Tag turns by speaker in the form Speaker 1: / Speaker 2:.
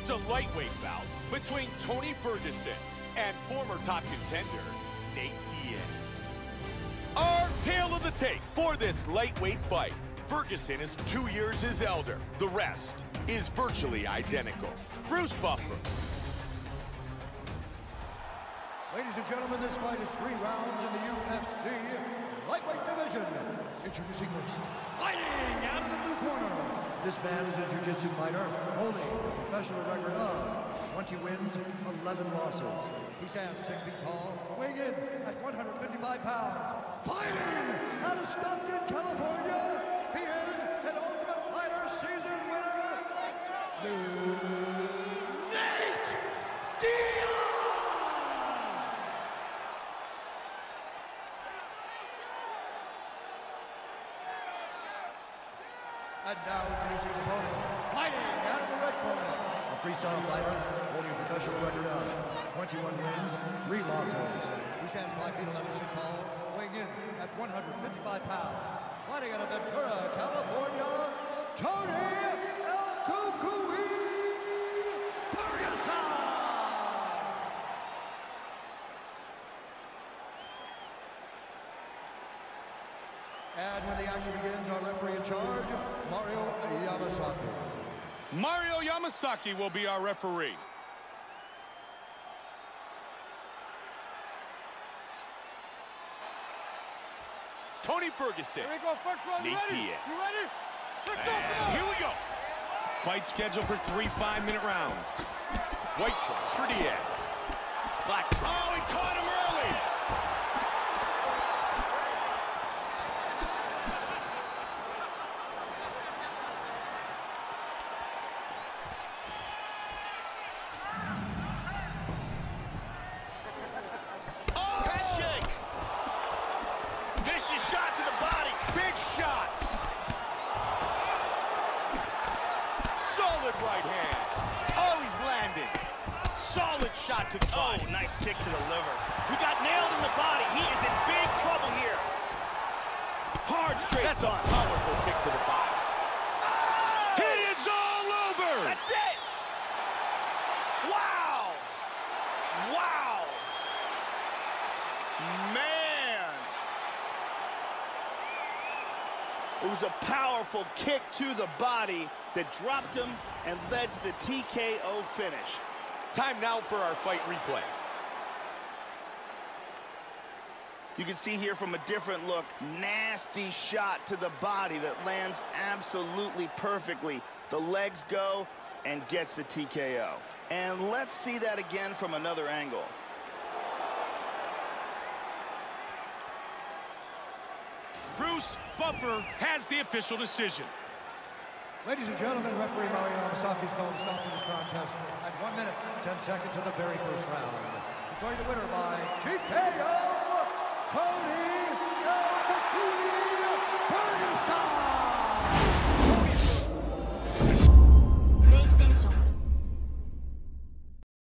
Speaker 1: It's a lightweight bout between Tony Ferguson and former top contender, Nate Diaz. Our tale of the tape for this lightweight fight. Ferguson is 2 years his elder. The rest is virtually identical. Bruce Buffer.
Speaker 2: Ladies and gentlemen, this fight is 3 rounds in the UFC lightweight division. Introducing first, fighting out of the blue corner. This man is a jiu-jitsu fighter, holding a professional record of 20 wins, 11 losses. He stands 6 feet tall, weighing in at 155 pounds. Fighting out of Stockton, California, he is an Ultimate Fighter season winner, Nate Diaz! And now introducing his opponent, fighting out of the red corner. A freestyle fighter holding a professional record of 21 wins, 3 losses. He stands 5 feet 11 inches tall, weighing in at 155 pounds. Fighting out of Ventura, California, Tony El Cucuy Ferguson! And when the action begins, our referee in charge, Mario Yamasaki.
Speaker 1: Mario Yamasaki will be our referee. Tony Ferguson.
Speaker 3: Here we go, first round.
Speaker 1: Nate
Speaker 3: Diaz. You ready? Let's go,
Speaker 1: And here we go. Fight scheduled for 3 5-minute rounds. White trunks for Diaz. Black trunks. Oh, he caught him early. Right hand. Oh, he's landing. Solid shot to the body.
Speaker 4: Oh, nice kick to the liver. He got nailed in the body. He is in big trouble here. Hard straight
Speaker 1: That's
Speaker 4: punch.
Speaker 1: a powerful kick to the body. Oh! He is all over.
Speaker 4: That's it. Wow. Wow. Man. It was a powerful kick to the body that dropped him and led to the TKO finish.
Speaker 1: Time now for our fight replay.
Speaker 4: You can see here from a different look, nasty shot to the body that lands absolutely perfectly. The legs go and gets the TKO. And let's see that again from another angle.
Speaker 1: Bruce Buffer has the official decision.
Speaker 2: Ladies and gentlemen, referee Mario Yamasaki is calling stopping this contest at 1 minute, 10 seconds of the very first round. Declaring the winner by TKO, Tony El Cucuy.